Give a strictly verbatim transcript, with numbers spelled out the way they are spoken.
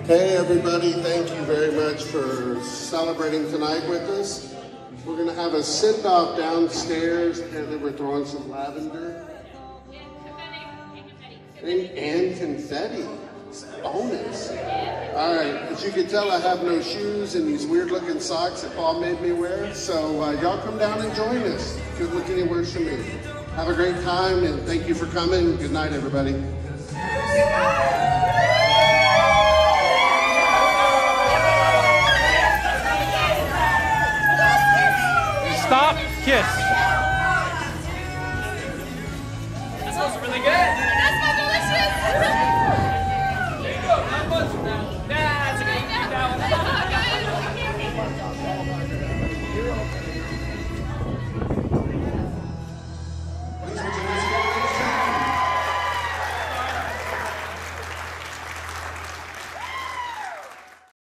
Hey everybody, thank you very much for celebrating tonight with us. We're going to have a send-off downstairs, and we're throwing some lavender. And, and confetti. Bonus. All right, as you can tell, I have no shoes and these weird-looking socks that Paul made me wear. So uh, y'all come down and join us. Couldn't look any worse than me. Have a great time, and thank you for coming. Good night, everybody.